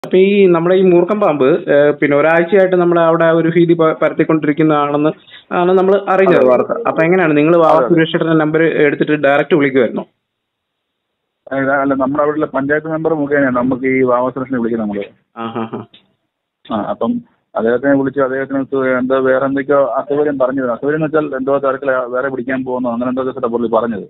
അപ്പൊ ഈ നമ്മുടെ ഈ മൂർഖൻ പാമ്പ് പിന്നെ ഒരാഴ്ചയായിട്ട് നമ്മുടെ അവിടെ ഒരു ഭീതി പരത്തിക്കൊണ്ടിരിക്കുന്നതാണെന്ന് ആണ് നമ്മൾ അറിഞ്ഞത് വാർത്ത. അപ്പൊ എങ്ങനെയാണ് നിങ്ങൾ സുരക്ഷയുടെ നമ്പർ എടുത്തിട്ട് ഡയറക്റ്റ് വിളിക്കുമായിരുന്നോ? അല്ല, നമ്മുടെ അവിടെ പഞ്ചായത്ത് മെമ്പർ മുഖേനയാണ് നമുക്ക് ഈ വാവസരക്ഷനെ വിളിക്കുന്നത് നമ്മള്. അപ്പം അദ്ദേഹത്തിനെ വിളിച്ചു. അദ്ദേഹത്തിന് എന്തോ വേറെ എന്തൊക്കെയോ അസൗകര്യം പറഞ്ഞത്. അസൗകര്യം എന്ന് വെച്ചാൽ എന്തോ തരത്തിൽ വേറെ പിടിക്കാൻ പോകുന്നു, അങ്ങനെ എന്തോ ദിവസത്തെ പുള്ളി പറഞ്ഞത്.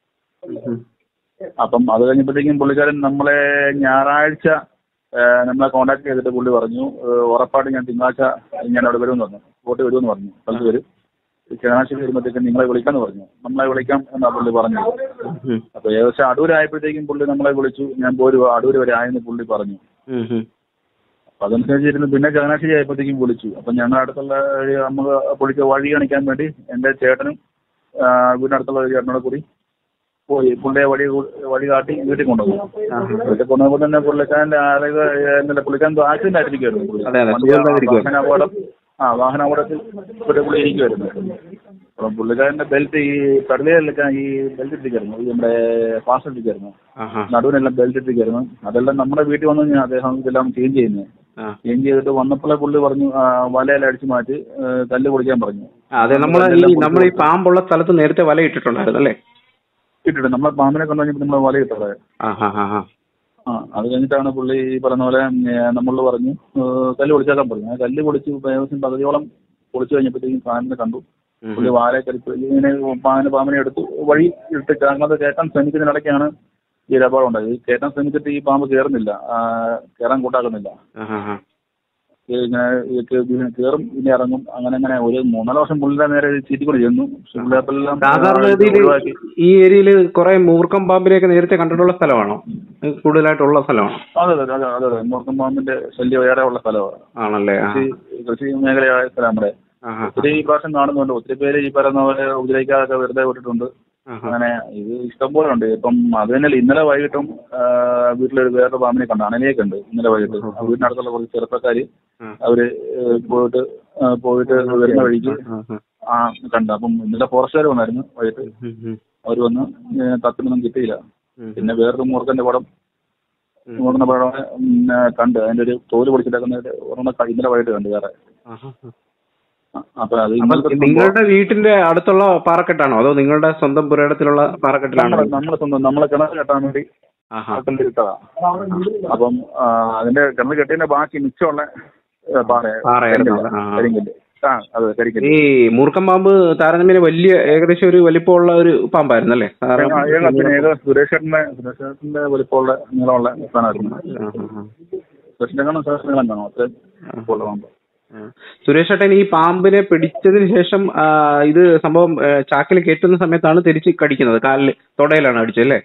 അപ്പം അത് കഴിഞ്ഞപ്പോഴത്തേക്കും പുള്ളിക്കാരൻ നമ്മളെ ഞായറാഴ്ച നമ്മളെ കോൺടാക്ട് ചെയ്തിട്ട് പുള്ളി പറഞ്ഞു, ഉറപ്പായിട്ട് ഞാൻ തിങ്കളാഴ്ച ഞാൻ അവിടെ വരുമെന്ന് പറഞ്ഞു, വോട്ട് വരുമെന്ന് പറഞ്ഞു, സ്ഥലത്ത് വരും, ചങ്ങനാശ്ശേരി വരുമ്പോഴത്തേക്കും നിങ്ങളെ വിളിക്കാന്ന് പറഞ്ഞു. നമ്മളെ വിളിക്കാം എന്നാണ് പുള്ളി പറഞ്ഞത്. അപ്പൊ ഏകദേശം അടൂരായപ്പോഴത്തേക്കും പുള്ളി നമ്മളെ വിളിച്ചു. ഞാൻ പോരും അടൂര് വരെ ആയെന്ന് പുള്ളി പറഞ്ഞു. അപ്പൊ അതനുസരിച്ചിരുന്നു. പിന്നെ ചങ്ങനാശ്ശേരി ആയപ്പോഴത്തേക്കും വിളിച്ചു. അപ്പൊ ഞങ്ങളുടെ അടുത്തുള്ള നമുക്ക് പുള്ളിക്ക് വഴി കാണിക്കാൻ വേണ്ടി എൻ്റെ ചേട്ടനും വീടിനടുത്തുള്ള ഒരു ചേട്ടനോട് കൂടി പോയി പുള്ളിയെ വഴി കാട്ടി വീട്ടിൽ കൊണ്ടുപോകും. വീട്ടിൽ കൊണ്ടുപോകുമ്പോൾ തന്നെ പുള്ളിക്കാരൻ്റെ പുള്ളിക്കാരൻ ആക്സിഡന്റ് ആയിരിക്കുമായിരുന്നു. വാഹനാപകടത്തിൽ പുള്ളി ഇരിക്കുമായിരുന്നു. അപ്പം പുള്ളിക്കാരൻ്റെ ബെൽറ്റ് ഈ കടലയിലെല്ലാം ഈ ബെൽറ്റ് ഇട്ടിരിക്കായിരുന്നു, ഈ നമ്മുടെ പാസ് ഇട്ടിരിക്കായിരുന്നു, നടുവിനെല്ലാം ബെൽറ്റ് ഇട്ടിരിക്കായിരുന്നു. അതെല്ലാം നമ്മുടെ വീട്ടിൽ വന്നു കഴിഞ്ഞാൽ അദ്ദേഹം ഇതെല്ലാം ചേഞ്ച് ചെയ്യുന്നത്. ചേഞ്ച് ചെയ്തിട്ട് വന്നപ്പോഴേ പുള്ളി പറഞ്ഞു വലയെല്ലാം അടിച്ചു മാറ്റി കല്ല് പൊളിക്കാൻ പറഞ്ഞു. അതെ, നമ്മൾ ഈ പാമ്പുള്ള സ്ഥലത്ത് നേരത്തെ വല ഇട്ടിട്ടുണ്ടായിരുന്നു അല്ലേ? ഇട്ടിട്ട് നമ്മളെ പാമ്പിനെ കണ്ടു കഴിഞ്ഞപ്പോൾ നമ്മൾ വല ഇട്ടത്. അത് കഴിഞ്ഞിട്ടാണ് പുള്ളി ഈ പറഞ്ഞ പോലെ നമ്മളോട് പറഞ്ഞു കല്ല് പൊളിച്ചേക്കാൻ പറഞ്ഞു. ആ കല്ല് പൊളിച്ച് ഏകദേശം പകുതിയോളം പൊളിച്ചു കഴിഞ്ഞപ്പോഴത്തേക്കും പാമ്പിനെ കണ്ടു. പുള്ളി വാല കരിപ്പ് ഇങ്ങനെ പാമ്പിനെ എടുത്ത് വഴി ഇട്ട് അങ്ങോട്ട് കയറ്റാൻ ശ്രമിക്കുന്നതിനിടയ്ക്കാണ് ഈ അപകടം ഉണ്ടായത്. ഈ കയറ്റാൻ ശ്രമിച്ചിട്ട് ഈ പാമ്പ് കയറുന്നില്ല, കയറാൻ കൂട്ടാക്കുന്നില്ല. ഇങ്ങനെ കയറും ഇനി ഇറങ്ങും, അങ്ങനെ അങ്ങനെ ഒരു 3-4 വർഷം പുള്ളിയുടെ നേരെ ചീറ്റിക്കൊണ്ട് ചെന്നു. ഈ ഏരിയയിൽ കുറെ മൂർഖൻ പാമ്പിനെയൊക്കെ നേരത്തെ കണ്ടിട്ടുള്ള സ്ഥലമാണോ? കൂടുതലായിട്ടുള്ള സ്ഥലമാണോ? അതെ അതെ അതെ അതെ, മൂർഖൻ പാമ്പിന്റെ ശല്യം ഏറെ ഉള്ള സ്ഥലമാണ്. ആണല്ലേ? കൃഷി മേഖലയായ സ്ഥലം നമ്മുടെ. ഒത്തിരി ഈ പ്രാവശ്യം കാണുന്നുണ്ട്. ഒത്തിരി പേര് ഈ പറയുന്ന പോലെ ഉപദ്രവിക്കാതൊക്കെ വെറുതെ വിട്ടിട്ടുണ്ട്. അങ്ങനെ ഇത് ഇഷ്ടംപോലെ ഉണ്ട്. ഇപ്പം അത് തന്നെയല്ല, ഇന്നലെ വൈകിട്ടും വീട്ടിലൊരു വേറൊരു പാമ്പിനെ കണ്ടു, അണലിയൊക്കെ ഉണ്ട്. ഇന്നലെ വൈകിട്ട് വീടിനടുത്തുള്ള കുറച്ച് ചെറുപ്പക്കാര് അവര് പോയിട്ട് വരുന്ന വഴിക്ക് കണ്ടു. അപ്പം ഇന്നലെ ഫോറസ്റ്റുകാർ വന്നായിരുന്നു വൈകിട്ട്. അവർ വന്ന് തത്തിനൊന്നും കിട്ടിയില്ല. പിന്നെ വേറൊരു മൂർഖന്റെ പടം കണ്ട്, അതിന്റെ ഒരു തോല് പൊടിച്ചിട്ടേക്കുന്ന ഇന്നലെ വൈകിട്ട് കണ്ടു വേറെ. അപ്പൊ അത് നിങ്ങളുടെ വീട്ടിന്റെ അടുത്തുള്ള പാറക്കെട്ടാണോ അതോ നിങ്ങളുടെ സ്വന്തം പുരയിടത്തിലുള്ള പാറക്കെട്ടിലാണോ? നമ്മുടെ സ്വന്തം, നമ്മളെ കിണർ കെട്ടാൻ വേണ്ടി ഇട്ടതാ. അപ്പം അതിന്റെ കിണർ കെട്ടിയതിന്റെ ബാക്കി മിച്ചമുള്ള കരിങ്കല്ല്. ഈ മൂർഖൻ പാമ്പ് താരതമ്യേന വലിയ ഏകദേശം ഒരു വലിപ്പമുള്ള ഒരു പാമ്പായിരുന്നു അല്ലേ? സുരേഷേട്ടന്റെ വലിപ്പമുള്ള നീളമുള്ള സാധനമായിരുന്നു. സുരേഷിന്റെ കാണോ അത്രയും പാമ്പ്. സുരേഷേട്ടൻ ഈ പാമ്പിനെ പിടിച്ചതിന് ശേഷം ഇത് സംഭവം ചാക്കിൽ കയറ്റുന്ന സമയത്താണ് തിരിച്ച് കടിക്കുന്നത്, കാലിൽ തൊടയിലാണ് അടിച്ചല്ലേ?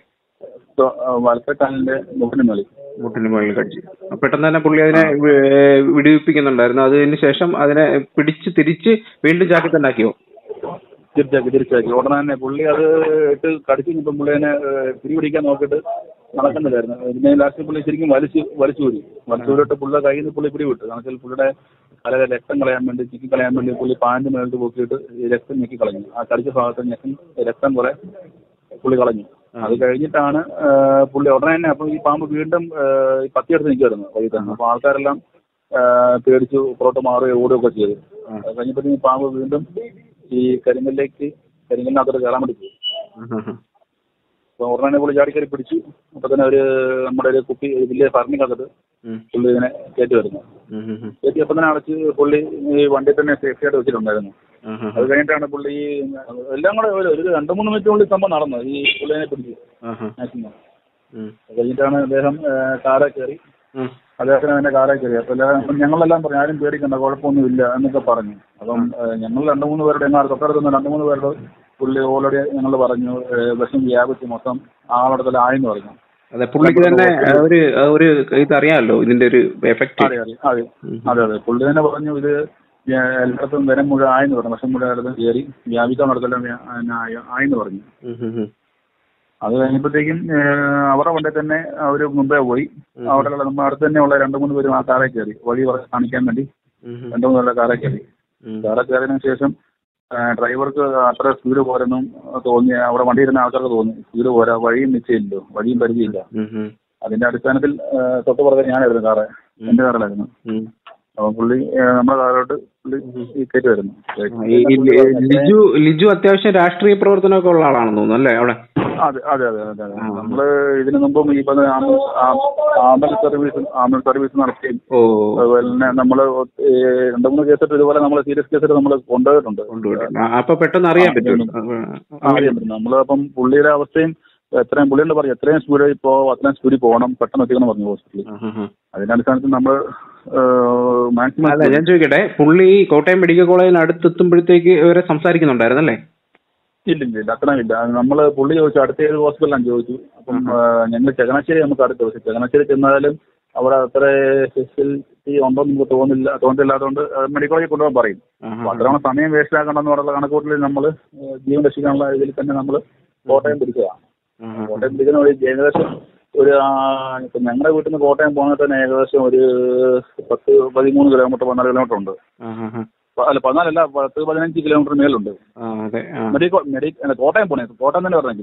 വലത്തെ മുട്ടിന് മുകളിൽ കടിച്ചു. പെട്ടെന്ന് തന്നെ പുള്ളി അതിനെ വിടുവിപ്പിക്കുന്നുണ്ടായിരുന്നു. അതിന് ശേഷം അതിനെ പിടിച്ച് തിരിച്ച് വീണ്ടും ചാക്കിൽ തന്നെ ആക്കിയോ? തിരിച്ചാക്കി ഉടനെ തന്നെ പുള്ളി അത് ഇട്ട് കടിച്ചു കഴിഞ്ഞപ്പം പുള്ളി അതിനെ പിടിപിടിക്കാൻ നോക്കിയിട്ട് നടക്കുന്നില്ലായിരുന്നു. ഇതിനെ ലാസ്റ്റ് പുള്ളി ശരിക്കും വലിച്ചൂരിട്ട് പുള്ളിയുടെ കയ്യിൽ നിന്ന് പുള്ളി പിടിവിട്ടു. കാരണം പുള്ളിയുടെ കല രക്തം കളയാൻ വേണ്ടി, ചിക്കി കളയാൻ വേണ്ടി പുള്ളി പാൻറ് മേളിട്ട് പൊക്കിയിട്ട് രക്തം ഞെക്കി കളഞ്ഞു. ആ കടിച്ച ഭാഗത്ത് രക്തം കുറെ പുള്ളി കളഞ്ഞു. അത് കഴിഞ്ഞിട്ടാണ് പുള്ളി ഉടനെ തന്നെ, അപ്പം ഈ പാമ്പ് വീണ്ടും പത്തിയെടുത്ത് നിൽക്കുമായിരുന്നു വഴി തന്നെ. അപ്പോൾ ആൾക്കാരെല്ലാം പേടിച്ചു പുറത്ത് മാറുകയോ ഓടുകയൊക്കെ ചെയ്തു. അത് കഴിഞ്ഞപ്പോഴത്തേക്കും പാമ്പ് വീണ്ടും ഈ കരിങ്കലിനകത്തോട്ട് കയറാൻ വേണ്ടി പോയി. അപ്പോൾ ഉടനെ പുള്ളി ചാടിക്കറി പിടിച്ചു. അപ്പോൾ തന്നെ നമ്മുടെ ഒരു കുപ്പി വലിയ ഭരണിക്കകത്തിട്ട് പുള്ളി ഇങ്ങനെ കയറ്റി വരുന്നു. കയറ്റിയപ്പോൾ തന്നെ അടച്ച് പുള്ളി ഈ വണ്ടിയിൽ തന്നെ സേഫ്റ്റി ആയിട്ട് വെച്ചിട്ടുണ്ടായിരുന്നു. അത് കഴിഞ്ഞിട്ടാണ് പുള്ളി എല്ലാം കൂടെ ഒരു 2-3 മിനിറ്റിനുള്ളിൽ സംഭവം നടന്നു. ഈ പുള്ളിനെ പിടിച്ചു മാക്സിമം. അത് കഴിഞ്ഞിട്ടാണ് അദ്ദേഹം കാറെ കയറി. അദ്ദേഹത്തിന് അതിന്റെ കാറെ കയറി. അപ്പം ഞങ്ങളെല്ലാം പറഞ്ഞു ആരും പേടിക്കണ്ട, കുഴപ്പമൊന്നുമില്ല എന്നൊക്കെ പറഞ്ഞു. അപ്പം ഞങ്ങൾ 2-3 പേരുടെ തൊട്ടടുത്തുനിന്ന് 2-3 പേരുടെ പുള്ളി ഓൾറെഡി ഞങ്ങൾ പറഞ്ഞു വിഷം വ്യാപിച്ച് മൊത്തം ആളടത്തിൽ ആയെന്ന് പറഞ്ഞു. അതെ, പുള്ളിക്ക് തന്നെ ഒരു ഇതറിയാമല്ലോ ഇതിന്റെ ഒരു എഫക്ട്. അതെ അതെ, പുള്ളി തന്നെ പറഞ്ഞു ഇത് എല്ലായിടത്തും വിരം മുഴുവൻ ആയെന്ന് പറഞ്ഞു. വിഷം മുഴുവൻ ഇടത്തും കയറി വ്യാപിക്കാൻ നടത്തെല്ലാം ആയെന്ന് പറഞ്ഞു. അത് കഴിഞ്ഞപ്പോഴത്തേക്കും അവരുടെ വണ്ടി തന്നെ അവർ മുമ്പേ പോയി. അവിടെ നമ്മുടെ അടുത്ത് തന്നെ ഉള്ള 2-3 പേരും ആ കാറെ കയറി, വഴി കാണിക്കാൻ വേണ്ടി 2-3 പേരുടെ കാറെ കയറി. കാറെ കയറിയതിനു ശേഷം ഡ്രൈവർക്ക് അത്ര സ്പീഡ് പോരെന്നും തോന്നി. അവിടെ വണ്ടി ഇരുന്ന ആൾക്കാർക്ക് തോന്നി സ്പീഡ് പോരാ, വഴിയും നിശ്ചയില്ലല്ലോ, വഴിയും പരിചയമില്ല. അതിന്റെ അടിസ്ഥാനത്തിൽ തൊട്ട് പുറകെ ഞാനായിരുന്നു കാറ്, എന്റെ കാറിലായിരുന്നു. അപ്പൊ പുള്ളി നമ്മുടെ കാറിലോട്ട് പുള്ളി കയറ്റി വരുന്നു. ലിജു അത്യാവശ്യം രാഷ്ട്രീയ പ്രവർത്തനമൊക്കെ ഉള്ള ആളാണെന്ന് തോന്നുന്നു അല്ലേ അവിടെ? അതെ അതെ അതെ അതെ അതെ. നമ്മള് ഇതിനു മുമ്പും ഈ പറഞ്ഞ ആംബുലൻസ് സർവീസ് നടത്തുകയും അതുപോലെ തന്നെ നമ്മള് 2-3 കേസിട്ട് ഇതുപോലെ നമ്മള് സീരിയസ് കേസിട്ട് നമ്മള് കൊണ്ടുപോയിട്ടുണ്ട്. അപ്പൊ പെട്ടെന്ന് അറിയാൻ പറ്റും. നമ്മള് അപ്പം പുള്ളിയുടെ അവസ്ഥയും എത്രയും പുള്ളിയോട് പറഞ്ഞു എത്രയും സ്പീഡിൽ അത്രയും സ്പീഡിൽ പോകണം, പെട്ടെന്ന് എത്തിക്കണം പറഞ്ഞു ഹോസ്പിറ്റലിൽ. അതിന്റെ അടിസ്ഥാനത്തിൽ നമ്മള് മാക്സിമം. അല്ല ഞാൻ ചോദിക്കട്ടെ, പുള്ളി കോട്ടയം മെഡിക്കൽ കോളേജിന് അടുത്തെത്തുമ്പോഴത്തേക്ക് ഇവരെ സംസാരിക്കുന്നുണ്ടായിരുന്നല്ലേ? ഇല്ല അത്രയില്ല. നമ്മള് പുള്ളി ചോദിച്ചു അടുത്ത ഏത് ഹോസ്പിറ്റലാണ് ചോദിച്ചു. അപ്പം ഞങ്ങൾ ചങ്ങനാശ്ശേരി നമുക്ക് അടുത്ത ദിവസം ചങ്ങനാശ്ശേരി ചെന്നാലും അവിടെ അത്ര ഫെസിലിറ്റി ഉണ്ടോ എന്ന് നമുക്ക് തോന്നില്ലാത്തതുകൊണ്ട് മെഡിക്കൽ കോളേജിൽ കൊണ്ടുപോകാൻ പറയും. അപ്പൊ അത്രയാണ് സമയം വേസ്റ്റ് ആക്കണമെന്ന് പറഞ്ഞുള്ള കണക്കൂട്ടിൽ നമ്മള് ജീവൻ രക്ഷിക്കാനുള്ള ഇതിൽ തന്നെ നമ്മള് കോട്ടയം പിടിച്ചതാണ്. കോട്ടയം പിടിക്കുന്ന വഴി ഏകദേശം ഒരു ഇപ്പൊ ഞങ്ങളുടെ വീട്ടിൽ നിന്ന് കോട്ടയം പോകുന്നത് തന്നെ ഏകദേശം ഒരു 13 കിലോമീറ്റർ 14 കിലോമീറ്റർ ഉണ്ട്. അല്ല 14 15 കിലോമീറ്റർ മേലുണ്ട് കോട്ടയം പോണേ. കോട്ടയം തന്നെ പറഞ്ഞെങ്കിൽ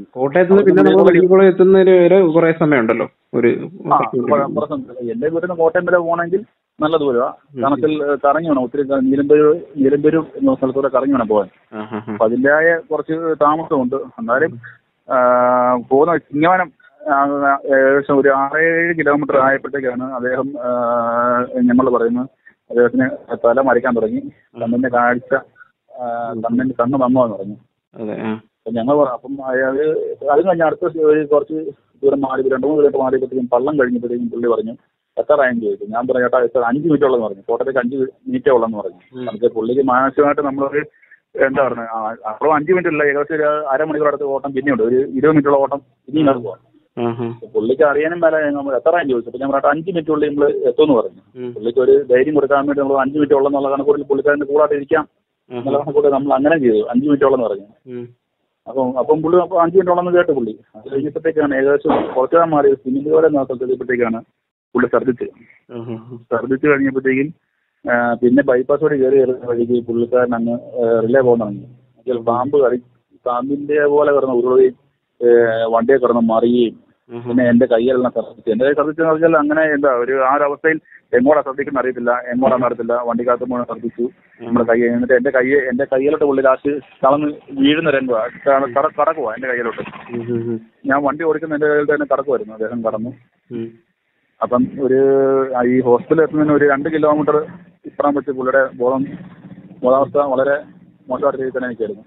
എന്റെ വീട്ടിൽ നിന്ന് കോട്ടയം വരെ പോകണമെങ്കിൽ നല്ല ദൂരമാണ്. കണക്കിൽ കറങ്ങി വേണം, ഒത്തിരി നിലമ്പൂര് എന്ന സ്ഥലത്തൂടെ കറങ്ങി വേണം പോകാൻ. അപ്പൊ അതിൻ്റെതായ കുറച്ച് താമസമുണ്ട്. എന്നാലും പോകുന്ന ചിങ്ങവനം ഏകദേശം ഒരു 6-7 കിലോമീറ്റർ ആയപ്പോഴത്തേക്കാണ് അദ്ദേഹം ഞങ്ങൾ പറയുന്നത് അദ്ദേഹത്തിന് തല മറിക്കാൻ തുടങ്ങി, കണ്ണിന്റെ കാഴ്ച കണ്ണ് വന്നോന്ന് പറഞ്ഞു. ഞങ്ങൾ അപ്പം അത് കഴിഞ്ഞ അടുത്ത കുറച്ച് ദൂരം മാറി 2-3 കിലോമീറ്റർ മാറിയപ്പോഴത്തേക്കും പള്ളം കഴിഞ്ഞപ്പോഴത്തേക്കും പുള്ളി പറഞ്ഞു എത്ര റാങ്ക് ചോദിച്ചു. ഞാൻ പറഞ്ഞു ചേട്ടാ എത്ര 5 മിനിറ്റ് ഉള്ളെന്ന് പറഞ്ഞു. കോട്ടയത്തേക്ക് 5 മിനിറ്റേ ഉള്ളെന്ന് പറഞ്ഞു. നമുക്ക് പുള്ളിക്ക് മാനസികമായിട്ട് നമ്മളൊരു എന്താ പറയുക അപ്പോഴും 5 മിനിറ്റ് ഇല്ല, ഏകദേശം ഒരു അരമണിക്കൂർ അടുത്ത് ഓട്ടം പിന്നെയുണ്ട്, ഒരു 20 മിനിറ്റുള്ള ഓട്ടം ഇനിയും നടക്കുക. പുള്ളിക്ക് അറിയാനും മേലെ നമ്മൾ എത്ര റാങ്ക് ചോദിച്ചു. അപ്പൊ ഞാൻ പറഞ്ഞിട്ട് 5 മിനിറ്റുള്ളിൽ നമ്മൾ എത്തുമെന്ന് പറഞ്ഞു. പുള്ളിക്ക് ഒരു ധൈര്യം കൊടുക്കാൻ വേണ്ടി നമ്മൾ 5 മിനിറ്റ് ഉള്ളെന്നുള്ള കണക്കൂട്ടിൽ പുള്ളിക്കാരൻ്റെ കൂടാതെ ഇരിക്കാം എന്നുള്ള കണക്കൂട്ടി നമ്മൾ അങ്ങനെ ചെയ്തു. 5 മിനിറ്റ് ഉള്ളെന്ന് പറഞ്ഞു. അപ്പം പുള്ളി 5 മിനിറ്റ് ഉള്ളെന്ന് കേട്ടു പുള്ളി. അത് കഴിഞ്ഞപ്പോഴത്തേക്കാണ് ഏകദേശം കുറച്ചുകൂടെ മാറി സിമെന്റ് പോലെ സ്ഥലത്തെത്തിയപ്പോഴത്തേക്കാണ് പുള്ളി ഛർദ്ദിച്ച് കഴിഞ്ഞപ്പോഴത്തേക്കും പിന്നെ ബൈപ്പാസ് വഴി കയറി വരുന്ന വഴിക്ക് പുള്ളിക്കാരൻ അങ്ങ് റിലേ പോകാൻ തുടങ്ങി. പാമ്പിന്റെ പോലെ കിടന്ന് ഉരുളുകയും വണ്ടിയെ കിടന്ന് മറിയുകയും പിന്നെ എന്റെ കയ്യെല്ലാം ഛർദ്ദിച്ചു. എന്റെ കൈ ഛർദ്ദിച്ചെന്ന് പറഞ്ഞാൽ അങ്ങനെ എന്താ ഒരു ആ ഒരു അവസ്ഥയിൽ എങ്ങോട്ടാ ശ്രദ്ധിക്കുന്ന അറിയത്തില്ല, എങ്ങോട്ടാന്ന് അറിയത്തില്ല. വണ്ടിക്കകത്ത് മുഴുവൻ ഛർദ്ദിച്ചു നമ്മുടെ കൈ. എന്നിട്ട് എന്റെ കയ്യിലോട്ട് പുള്ളി ലാസ്റ്റ് കളന്ന് വീഴുന്ന രംഗ കടക്കുവാ എന്റെ കയ്യിലോട്ട്. ഞാൻ വണ്ടി ഓടിക്കുന്ന എന്റെ കയ്യിൽ തന്നെ കടക്കുമായിരുന്നു. അദ്ദേഹം കടന്നു. അപ്പം ഈ ഹോസ്പിറ്റലിൽ എത്തുന്നതിന് ഒരു 2 കിലോമീറ്റർ ഇപ്പുറം വെച്ച് പുള്ളിയുടെ ബോധാവസ്ഥ വളരെ മോശമായിട്ട് രീതിയിൽ തന്നെ എനിക്കായിരുന്നു.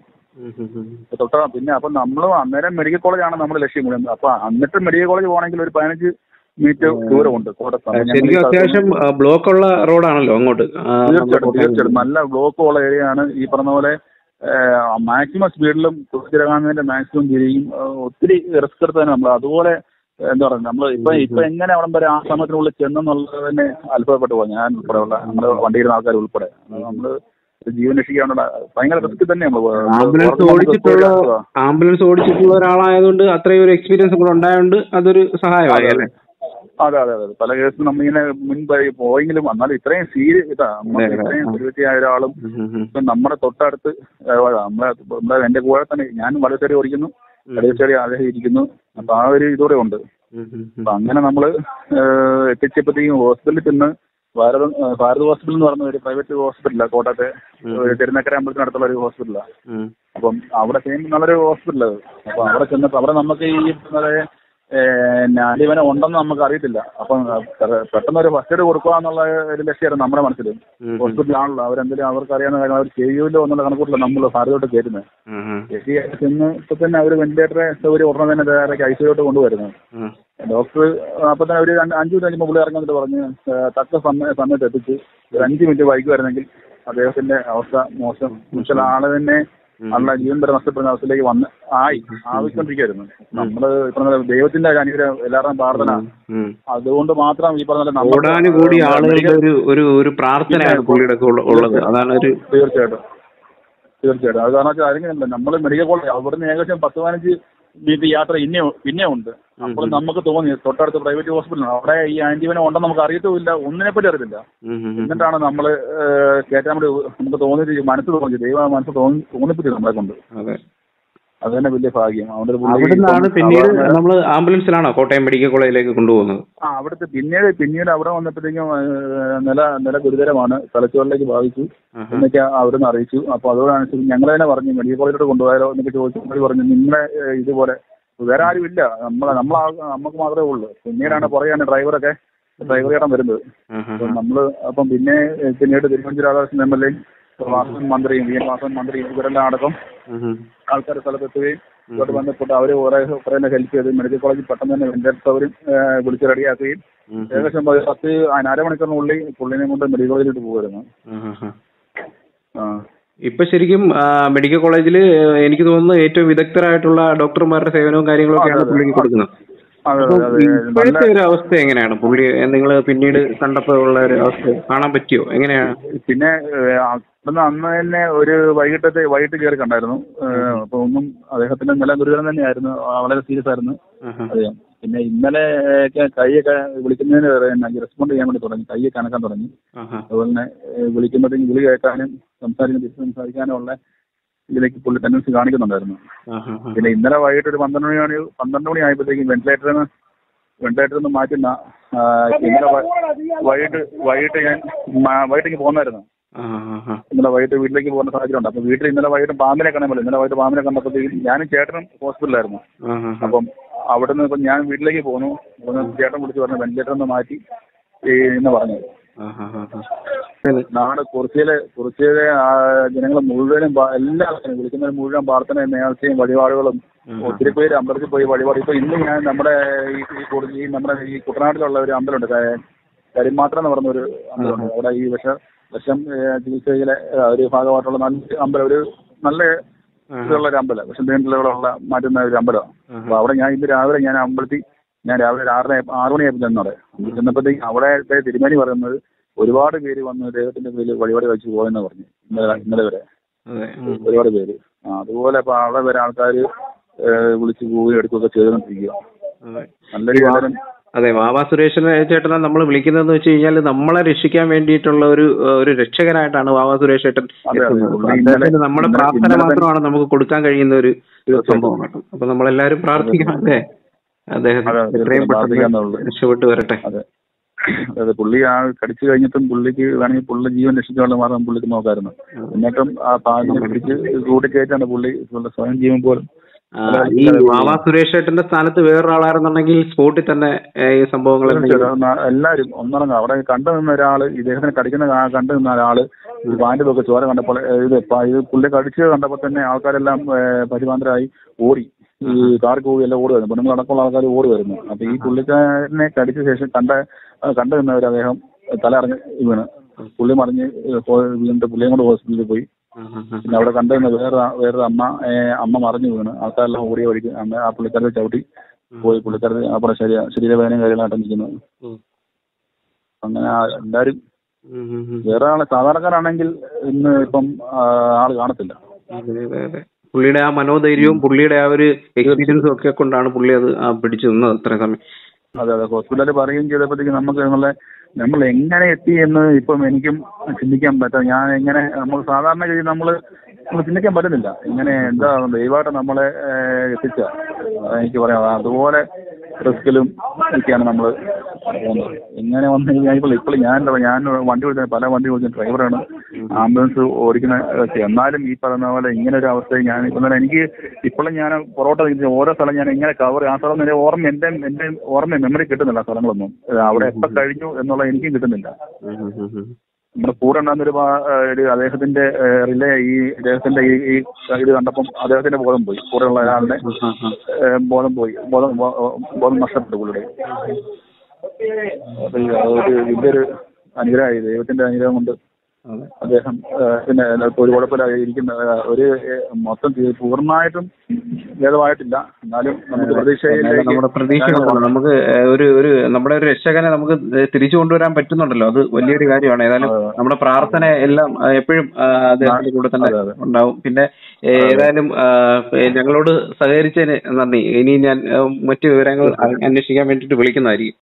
പിന്നെ അപ്പം നമ്മളും അന്നേരം മെഡിക്കൽ കോളേജാണ് നമ്മൾ ലക്ഷ്യം കൂടുന്നത്. അപ്പൊ എന്നിട്ട് മെഡിക്കൽ കോളേജ് പോകണമെങ്കിൽ ഒരു 15 മിനിറ്റ് ദൂരമുണ്ട് അത്യാവശ്യം ബ്ലോക്ക് ഉള്ള റോഡാണല്ലോ അങ്ങോട്ട്. തീർച്ചയായിട്ടും നല്ല ബ്ലോക്ക് ഉള്ള ഏരിയയാണ്. ഈ പറഞ്ഞ പോലെ മാക്സിമം സ്പീഡിലും കുതിരകാണുന്നതിന്റെ മാക്സിമം തിരിയും ഒത്തിരി റിസ്ക് എടുത്ത് തന്നെ നമ്മൾ അതുപോലെ എന്താ പറയുക നമ്മൾ ഇപ്പൊ എങ്ങനെ അവിടം വരെ ആ സമയത്തിനുള്ളിൽ ചെന്നെന്നുള്ളത് തന്നെ അത്ഭുതപ്പെട്ടു പോയി. ഞാൻ ഉൾപ്പെടെയുള്ള നമ്മുടെ വണ്ടിയിരുന്ന ആൾക്കാർ ഉൾപ്പെടെ നമ്മള് ജീവൻ രക്ഷിക്കാനുള്ള ഭയങ്കര റിസ്ക് തന്നെയാണ്. ആംബുലൻസ് ഓടിച്ചിട്ടുള്ള ഒരാളായതുകൊണ്ട് അത്രയും ഒരു എക്സ്പീരിയൻസ് കൂടെ ഉണ്ടായതുകൊണ്ട് അതൊരു സഹായമായി അല്ലേ? അതെ അതെ അതെ. പല കേസും നമ്മളിങ്ങനെ മുൻപായി പോയെങ്കിലും എന്നാലും ഇത്രയും ഇത്രയും സെക്യൂരിറ്റിയായ ഒരാളും ഇപ്പം നമ്മുടെ തൊട്ടടുത്ത് നമ്മളെ എന്റെ കൂടെ തന്നെ ഞാൻ വലതുസൈഡ് ഓടിക്കുന്നു, ഇടതുസൈഡ് അദ്ദേഹം ഇരിക്കുന്നു. അപ്പൊ ആ ഒരു ഇതൂടെ ഉണ്ട്. അപ്പൊ അങ്ങനെ നമ്മള് എത്തിച്ചപ്പോഴത്തേക്കും ഹോസ്പിറ്റലിൽ ചെന്ന് ഭാരത് ഹോസ്പിറ്റൽ എന്ന് പറഞ്ഞ ഒരു പ്രൈവറ്റ് ഹോസ്പിറ്റലാണ് കോട്ടയത്തെ തിരുനക്കര അമ്പലത്തിനടുത്തുള്ള ഒരു ഹോസ്പിറ്റലാണ്. അപ്പം അവിടെ ചെയ്യുമ്പോൾ നല്ലൊരു ഹോസ്പിറ്റലാണ്. അപ്പൊ അവിടെ ചെന്നപ്പോൾ അവിടെ നമുക്ക് ഈ അടിവന ഉണ്ടെന്ന് നമുക്ക് അറിയത്തില്ല. അപ്പം പെട്ടെന്ന് ഒരു ഫസ്റ്റ് എയ്ഡ് കൊടുക്കുക എന്നുള്ള ഒരു ലക്ഷ്യമായിരുന്നു നമ്മുടെ മനസ്സിൽ. ഹോസ്പിറ്റലാണല്ലോ, അവരെന്തെങ്കിലും അവർക്ക് അറിയാവുന്ന കാര്യം അവർ ചെയ്യുമല്ലോ എന്നുള്ള കണക്കൂട്ടില്ല നമ്മൾ ഭാരതോട്ട് കയറ്റുന്നത്. ചെന്ന് ഇപ്പൊ തന്നെ അവർ വെന്റിലേറ്ററെ സൗകര്യം ഉടനെ തന്നെ തയ്യാറാക്കി ഐസിയുലോട്ട് കൊണ്ടുവരുന്നത്. ഡോക്ടർ അപ്പൊ തന്നെ ഒരു 5 മിനിറ്റ് കഴിയുമ്പോൾ പുള്ളി ഇറങ്ങുന്നിട്ട് പറഞ്ഞ് തക്ക സമയത്ത് എത്തിച്ച് ഒരു 5 മിനിറ്റ് വൈകുമായിരുന്നെങ്കിൽ അദ്ദേഹത്തിന്റെ അവസ്ഥ മോശം. ചില ആള് തന്നെ നല്ല ജീവൻ വരെ നഷ്ടപ്പെടുന്ന അവസ്ഥയിലേക്ക് ആവശ്യക്കൊണ്ടിരിക്കുകയായിരുന്നു. നമ്മള് ഇപ്പൊ ദൈവത്തിന്റെ അനുഗ്രഹം എല്ലാവരുടെയും പ്രാർത്ഥന അതുകൊണ്ട് മാത്രം ഈ പറഞ്ഞ തീർച്ചയായിട്ടും അത് കാരണം വെച്ചാൽ ആരെങ്കിലും നമ്മൾ മെഡിക്കൽ കോളേജ് അവിടുന്ന് ഏകദേശം 10-15 മിനിറ്റ് യാത്ര പിന്നെ ഉണ്ട്. അപ്പോൾ നമുക്ക് തോന്നി തൊട്ടടുത്ത് പ്രൈവറ്റ് ഹോസ്പിറ്റലാണ്, അവിടെ ഈ ആന്റിവനം ഉണ്ടെന്ന് നമുക്ക് അറിയത്തുമില്ല, ഒന്നിനെപ്പറ്റി അറിയത്തില്ല. എന്നിട്ടാണ് നമ്മള് കയറ്റാൻ വേണ്ടി നമുക്ക് തോന്നിയിട്ട് മനസ്സ് തോന്നി ദൈവ മനസ്സ് തോന്നിപ്പിച്ചത് നമ്മളെ കൊണ്ട്. അത് തന്നെ വലിയ ഭാഗ്യം. അതുകൊണ്ട് പുള്ളി അവിടുന്നാണ് പിന്നീട് നമ്മൾ ആംബുലൻസിലാണോ കോട്ടയം മെഡിക്കൽ കോളേജിലേക്ക് കൊണ്ടുപോകുന്നത്? അവിടുത്തെ പിന്നീട് അവിടെ വന്നപ്പോഴത്തേക്കും നില ഗുരുതരമാണ്, തലച്ചോറിലേക്ക് ബാധിച്ചു എന്നൊക്കെ അവിടുന്ന് അറിയിച്ചു. അപ്പൊ അതോടനുസരിച്ച് ഞങ്ങൾ തന്നെ പറഞ്ഞു മെഡിക്കൽ കോളേജിലോട്ട് കൊണ്ടുപോയാലോ എന്നൊക്കെ ചോദിച്ചു. പറഞ്ഞു നിങ്ങളെ ഇതുപോലെ വേറെ ആരും ഇല്ല, നമുക്ക് മാത്രമേ ഉള്ളൂ. പിന്നീടാണ് പുറകെയാണ് ഡ്രൈവർ ചേട്ടൻ വരുന്നത്. അപ്പം പിന്നീട് തിരുവഞ്ചൂർ രാധാകൃഷ്ണൻ MLA, വാസവൻ മന്ത്രിയും വി എൻ വാസവൻ മന്ത്രിയും ഇവരെല്ലാം അടക്കം ആൾക്കാർ സ്ഥലത്തെത്തുകയും ഇങ്ങോട്ട് ബന്ധപ്പെട്ട് അവർ കുറെ ഹെൽപ്പ് ചെയ്ത് മെഡിക്കൽ കോളേജിൽ പെട്ടെന്ന് തന്നെ വെന്റിലേറ്റർ അവരും വിളിച്ച് റെഡിയാക്കുകയും ഏകദേശം 10 അരമണിക്കൂറിനുള്ളിൽ പുള്ളിനെ കൊണ്ട് മെഡിക്കൽ കോളേജിലോട്ട് പോകുമായിരുന്നു. ഇപ്പൊ ശരിക്കും മെഡിക്കൽ കോളേജിൽ എനിക്ക് തോന്നുന്നു ഏറ്റവും വിദഗ്ധരായിട്ടുള്ള ഡോക്ടർമാരുടെ സേവനവും കാര്യങ്ങളൊക്കെയാണ് പുള്ളിക്ക് കൊടുക്കുന്നത്. ഇപ്പോഴത്തെ ഒരു അവസ്ഥ എങ്ങനെയാണ് പുള്ളി നിങ്ങൾ പിന്നീട് കണ്ടപ്പോഴുള്ള ഒരു അവസ്ഥ കാണാൻ പറ്റിയോ? എങ്ങനെയാണ്? പിന്നെ അന്ന് തന്നെ ഒരു വൈകിട്ട് കയറി കണ്ടായിരുന്നു. അപ്പൊ ഒന്നും അദ്ദേഹത്തിന്റെ നില ഗുരുതരം തന്നെയായിരുന്നു, വളരെ സീരിയസ് ആയിരുന്നു അദ്ദേഹം. പിന്നെ ഇന്നലെ കൈയൊക്കെ വിളിക്കുന്നതിന് റെസ്പോണ്ട് ചെയ്യാൻ വേണ്ടി തുടങ്ങി, കൈയൊക്കെ അനക്കാൻ തുടങ്ങി. അതുപോലെ തന്നെ വിളിക്കുമ്പോഴത്തേക്കും വിളി കേൾക്കാനും തിരിച്ച് സംസാരിക്കാനും ഉള്ള ഇതിലേക്ക് പുള്ളി ടെൻഡൻസി കാണിക്കുന്നുണ്ടായിരുന്നു. പിന്നെ ഇന്നലെ വൈകിട്ട് ഒരു 12 മണി ആയപ്പോഴത്തേക്കും വെന്റിലേറ്ററിൽ നിന്ന് മാറ്റുന്ന ഇന്നലെ വൈകിട്ട് ഞാൻ പോന്നായിരുന്നു. ഇന്നലെ വൈകിട്ട് വീട്ടിലേക്ക് പോകുന്ന സാഹചര്യം ഉണ്ട്. അപ്പൊ വീട്ടിൽ ഇന്നലെ വൈകിട്ട് പാമ്പിനെ കാണാൻ പറ്റില്ല. ഇന്നലെ വൈകിട്ട് പാമ്പിനെ കണ്ടപ്പോഴത്തേക്കും ഞാനും ചേട്ടനും ഹോസ്പിറ്റലിലായിരുന്നു. അപ്പം അവിടെ നിന്ന് ഇപ്പം ഞാൻ വീട്ടിലേക്ക് പോന്നു. ചേട്ടൻ വിളിച്ച് പറഞ്ഞു വെന്റിലേറ്ററിൽ നിന്ന് മാറ്റി എന്ന് പറഞ്ഞു. നാട് കുറിച്ചിയിലെ ജനങ്ങൾ മുഴുവനും എല്ലാവരും വിളിക്കുന്നവർ മുഴുവൻ പ്രാർത്ഥന നേർച്ചയും വഴിപാടുകളും ഒത്തിരി പേര് അമ്പലത്തിൽ പോയി വഴിപാട്. ഇപ്പൊ ഇന്ന് ഞാൻ നമ്മുടെ ഈ കുട്ടനാട്ടിലുള്ള ഒരു അമ്പലമുണ്ട്, കരിമാത്രം എന്ന് പറഞ്ഞൊരു അമ്പലമുണ്ട്. അവിടെ ഈ വിഷം ചികിത്സയിലെ ഒരു ഭാഗമായിട്ടുള്ള നല്ല അമ്പലം, ഒരു നല്ല ഇതുള്ള ഒരു അമ്പലം, വിഷത്തിലുള്ള മാറ്റുന്ന ഒരു അമ്പലമാണ്. അപ്പൊ അവിടെ ഇന്ന് രാവിലെ അമ്പലത്തിൽ രാവിലെ 6 മണിയായപ്പോൾ ചെന്നോടെ ചെന്നപ്പോഴത്തേക്ക് അവിടത്തെ തിരുമേനി പറയുന്നത് ഒരുപാട് പേര് വന്ന് ദൈവത്തിന്റെ പേരിൽ വഴിപാട് കഴിച്ചു പോയെന്ന് പറഞ്ഞു. ഇന്നലെ വരെ ഒരുപാട് പേര്. അതുപോലെ അപ്പൊ അവിടെ വരെ ആൾക്കാർ വിളിച്ചു പോവുകയും എടുക്കുകയൊക്കെ ചെയ്തുകൊണ്ടിരിക്കുക. നല്ലൊരു കാലം. അതെ, വാവാ സുരേഷ് ചേട്ടനെ നമ്മൾ വിളിക്കുന്നതെന്ന് വെച്ച് കഴിഞ്ഞാൽ നമ്മളെ രക്ഷിക്കാൻ വേണ്ടിയിട്ടുള്ള ഒരു രക്ഷകനായിട്ടാണ് വാവാ സുരേഷ് ചേട്ടൻ. നമ്മുടെ പ്രാർത്ഥന മാത്രമാണ് നമുക്ക് കൊടുക്കാൻ കഴിയുന്ന ഒരു സംഭവമാണ്. അപ്പൊ നമ്മളെല്ലാരും പ്രാർത്ഥിക്കണം. അതെ, അദ്ദേഹം എത്രയും പെട്ടെന്ന് രക്ഷപ്പെട്ടു വരട്ടെ. അതെ, പുള്ളി കടിച്ചു കഴിഞ്ഞിട്ടും പുള്ളിക്ക് വേണമെങ്കിൽ പുള്ളി ജീവൻ രക്ഷിക്കാനുള്ള മാർഗം പുള്ളിക്ക് നോക്കായിരുന്നു. എന്നിട്ടും ആ പാകിനെ പിടിച്ച് കൂട്ടിക്കയറ്റാണ് പുള്ളി സ്വയം ജീവൻ പോലും. ഈ വാവാ സുരേഷ് ചേട്ടന്റെ സ്ഥാനത്ത് വേറൊരാളായിരുന്നുണ്ടെങ്കിൽ സ്പോട്ടിൽ തന്നെ ഈ സംഭവങ്ങൾ എല്ലാവരും ഒന്നടങ്കം അവിടെ കണ്ടു നിന്ന ഒരാള്, ഇദ്ദേഹത്തിന് കടിക്കുന്ന കണ്ടു നിന്ന ഒരാള് പാൻറ്റിലൊക്കെ ചോര കണ്ടപ്പോൾ ഇത് പുള്ളി കടിച്ച് കണ്ടപ്പോൾ തന്നെ ആൾക്കാരെല്ലാം പരിമാന്തരായി ഓടി. ഈ കാർ കൂവിയെല്ലാം ഓടുമായിരുന്നു, പെണ്ണുങ്ങളടക്കമുള്ള ആൾക്കാർ ഓടുമായിരുന്നു. അപ്പൊ ഈ പുള്ളിക്കാരനെ കടിച്ച ശേഷം കണ്ടു നിന്നവർ അദ്ദേഹം തല അറിഞ്ഞ് വീണ് പുള്ളി മറിഞ്ഞ് വീണ്ടും പുള്ളിയും കൊണ്ട് ഹോസ്പിറ്റലിൽ പോയി. പിന്നെ അവിടെ കണ്ടുനിന്ന വേറൊരു അമ്മ മറിഞ്ഞു വീണ്. ആൾക്കാരെല്ലാം ഓടിയ വഴിക്ക് ആ പുള്ളിക്കാരത്തെ ചവിട്ടി പോയി. പുള്ളിക്കാരത്ത് അവിടെ ശരീരവേദനയും കാര്യങ്ങളായിട്ട് നിൽക്കുന്നത്. അങ്ങനെ എല്ലാവരും വേറെ ആളെ സാധാരണക്കാരാണെങ്കിൽ ഇന്ന് ഇപ്പം ആള് കാണത്തില്ല. പുള്ളിയുടെ ആ മനോധൈര്യവും പുള്ളിയുടെ ആ ഒരു എക്സ്പീരിയൻസും ഒക്കെ കൊണ്ടാണ് പുള്ളി അത് പിടിച്ചു നിന്നത് അത്രയും സമയം. അതെ, ഹോസ്പിറ്റലിൽ പറയുകയും ചെയ്തപ്പോഴത്തേക്ക് നമുക്ക് നമ്മൾ എങ്ങനെ എത്തി എന്ന് ഇപ്പം എനിക്കും ചിന്തിക്കാൻ പറ്റാം. ഞാൻ എങ്ങനെ നമ്മൾ സാധാരണ ഗതി നമ്മൾ ചിന്തിക്കാൻ പറ്റുന്നില്ല. ഇങ്ങനെ എന്താ ദൈവമായിട്ട് നമ്മളെ എത്തിച്ച എനിക്ക് പറയാം. അതുപോലെ റിസ്കിലും ഒക്കെയാണ് നമ്മൾ പോകുന്നത്. എങ്ങനെ വന്നു കഴിഞ്ഞാൽ ഇപ്പോൾ ഞാൻ വണ്ടി ഓടിച്ച പല വണ്ടി ഓടിച്ച ഡ്രൈവറാണ്, ആംബുലൻസ് ഓടിക്കുന്ന. എന്നാലും ഈ പറയുന്ന പോലെ ഇങ്ങനെ ഒരു അവസ്ഥയിൽ ഞാൻ ഇപ്പം എനിക്ക് ഇപ്പോഴും ഞാൻ പുറകോട്ട് ഓരോ സ്ഥലം ഞാൻ എങ്ങനെ കവർ ആ സ്ഥലം എൻ്റെ ഓർമ്മ മെമ്മറി കിട്ടുന്നില്ല. ആ സ്ഥലങ്ങളൊന്നും അവിടെ എപ്പോൾ കഴിഞ്ഞു എന്നുള്ള എനിക്കും കിട്ടുന്നില്ല. നമ്മുടെ കൂടെ ഉണ്ടാകുന്നൊരു അദ്ദേഹത്തിന്റെ റിലേ അദ്ദേഹത്തിന്റെ ഈ ഇത് കണ്ടപ്പം അദ്ദേഹത്തിന്റെ ബോധം പോയി. കൂടെയുള്ള ഒരാളുടെ ബോധം നഷ്ടപ്പെട്ടു പുള്ളിയുടെ. വലിയൊരു അനുഗ്രഹമായി, ദൈവത്തിന്റെ അനുഗ്രഹം കൊണ്ട് അദ്ദേഹം പിന്നെ ഒരു കുഴപ്പമില്ലാതെ ഇരിക്കുന്ന ഒരു മൊത്തം പൂർണ്ണമായിട്ടും ഭേദമായിട്ടില്ല. എന്നാലും നമുക്ക് നമ്മുടെ പ്രതീക്ഷ നമുക്ക് നമ്മുടെ ഒരു രക്ഷകനെ നമുക്ക് തിരിച്ചു കൊണ്ടുവരാൻ പറ്റുന്നുണ്ടല്ലോ, അത് വലിയൊരു കാര്യമാണ്. ഏതായാലും നമ്മുടെ പ്രാർത്ഥന എല്ലാം എപ്പോഴും അദ്ദേഹത്തിന്റെ കൂടെ തന്നെ ഉണ്ടാവും. പിന്നെ ഏതായാലും ഞങ്ങളോട് സഹകരിച്ചതിന് നന്ദി. ഇനി ഞാൻ മറ്റു വിവരങ്ങൾ അന്വേഷിക്കാൻ വേണ്ടിയിട്ട് വിളിക്കുന്നതായിരിക്കും.